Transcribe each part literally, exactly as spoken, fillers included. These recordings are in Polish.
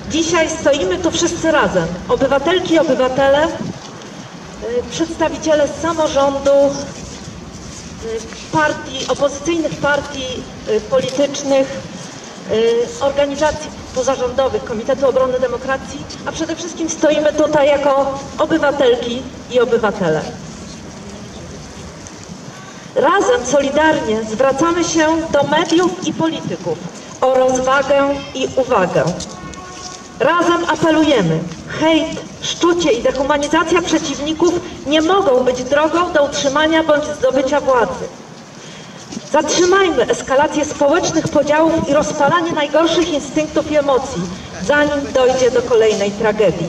Dzisiaj stoimy tu wszyscy razem, obywatelki i obywatele, przedstawiciele samorządu, partii, opozycyjnych partii politycznych, organizacji pozarządowych, Komitetu Obrony Demokracji, a przede wszystkim stoimy tutaj jako obywatelki i obywatele. Razem, solidarnie zwracamy się do mediów i polityków o rozwagę i uwagę. Razem apelujemy: hejt, szczucie i dehumanizacja przeciwników nie mogą być drogą do utrzymania bądź zdobycia władzy. Zatrzymajmy eskalację społecznych podziałów i rozpalanie najgorszych instynktów i emocji, zanim dojdzie do kolejnej tragedii.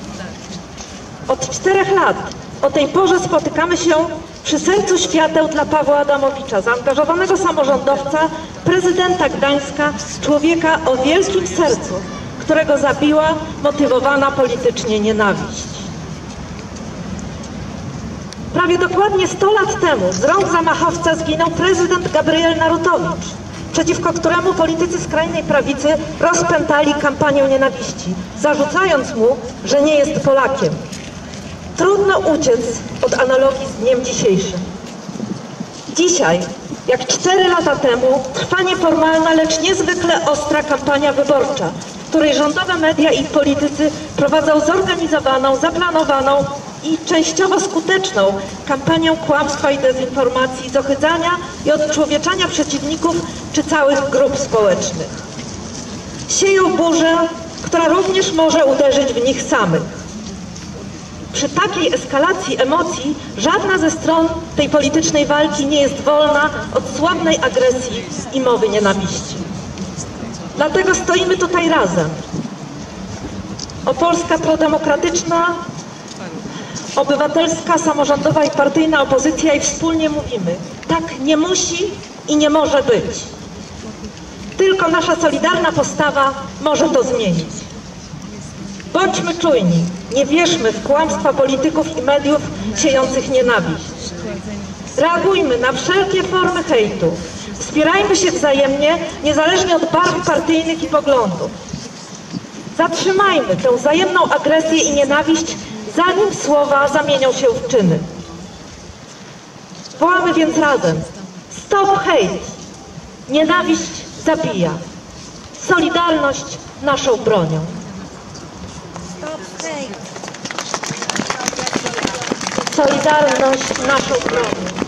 Od czterech lat o tej porze spotykamy się przy sercu świateł dla Pawła Adamowicza, zaangażowanego samorządowca, prezydenta Gdańska, człowieka o wielkim sercu, którego zabiła motywowana politycznie nienawiść. Prawie dokładnie sto lat temu z rąk zamachowca zginął prezydent Gabriel Narutowicz, przeciwko któremu politycy skrajnej prawicy rozpętali kampanię nienawiści, zarzucając mu, że nie jest Polakiem. Trudno uciec od analogii z dniem dzisiejszym. Dzisiaj, jak cztery lata temu, trwa nieformalna, lecz niezwykle ostra kampania wyborcza, w której rządowe media i politycy prowadzą zorganizowaną, zaplanowaną i częściowo skuteczną kampanię kłamstwa i dezinformacji, zohydzania i odczłowieczania przeciwników czy całych grup społecznych. Sieją burzę, która również może uderzyć w nich samych. Przy takiej eskalacji emocji żadna ze stron tej politycznej walki nie jest wolna od sławnej agresji i mowy nienawiści. Dlatego stoimy tutaj razem. Opolska prodemokratyczna, obywatelska, samorządowa i partyjna opozycja i wspólnie mówimy: tak nie musi i nie może być. Tylko nasza solidarna postawa może to zmienić. Bądźmy czujni, nie wierzmy w kłamstwa polityków i mediów siejących nienawiść. Reagujmy na wszelkie formy hejtu. Wspierajmy się wzajemnie, niezależnie od barw partyjnych i poglądów. Zatrzymajmy tę wzajemną agresję i nienawiść, zanim słowa zamienią się w czyny. Wołamy więc razem: stop hejt! Nienawiść zabija. Solidarność naszą bronią. Solidarność naszą bronią.